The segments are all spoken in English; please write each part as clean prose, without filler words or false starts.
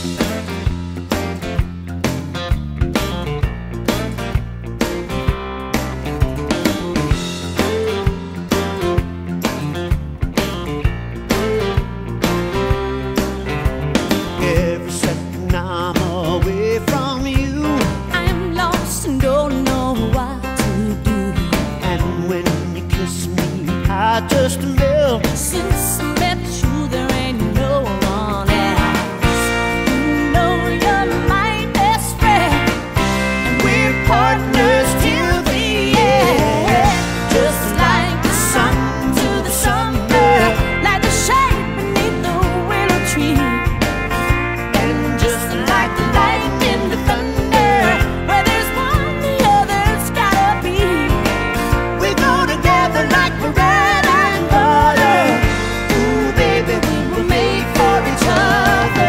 Every second I'm away from you, I'm lost and don't know what to do. and when you kiss me, I just melt. Since I met you, there ain't no one else. You know you're my best friend, and We're partners till the end, just like the sun to the summer, like the shade beneath the willow tree, and just like the lightning, the thunder. Where there's one, the other's gotta be. we go together like bread and butter. Ooh, baby, we were made for each other.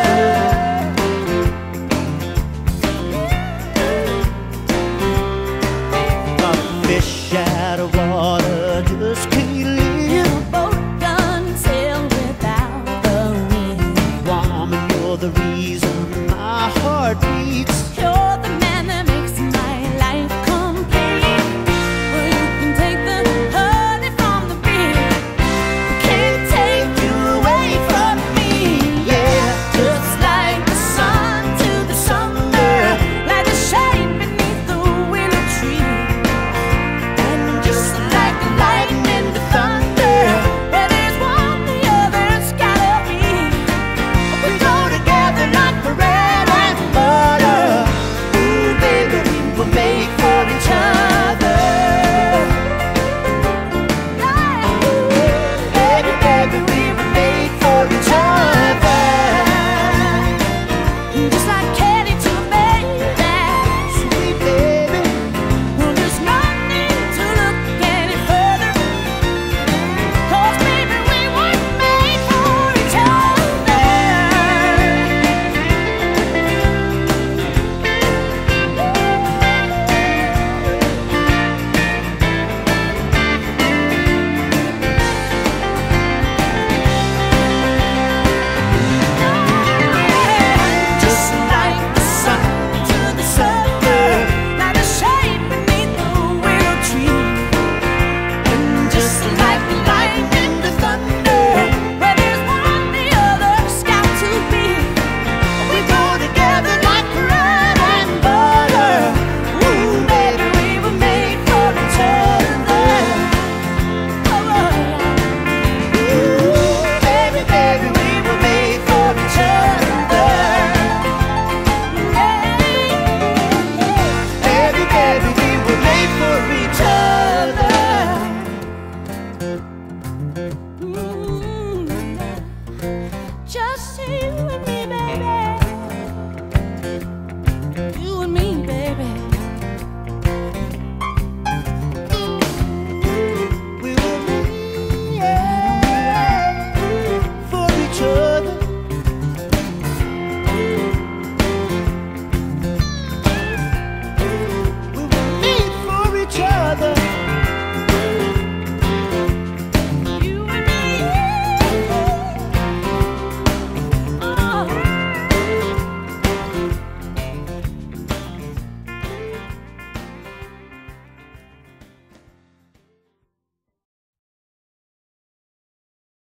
A fish out of water just can't live. Boat done sail without the wind. Woman, you're the reason my heart beats. You're the man that makes my life complete. Well, you can take the honey from the bee, Can't take you away from me, yeah. just like the sun to the summer, like the shade beneath the willow tree, And just like the lightning, the thunder, where there's one, the other's gotta be. we go together like bread and butter. Ooh, baby, we were made for each other. Baby, baby, we were made for each other. Just like Kelly to baby. Sweet baby, Well, there's no need to look any further, 'cause baby, we were made for each other. just like the sun to the summer, Like the shade beneath the willow tree, and just like the lightning, the thunder, where there's one, the other's got to be. we go together like bread and butter. Ooh, baby, we were made for each other. Ooh, baby, baby, we were made for each other. Baby, baby, we were made for each other. Mm.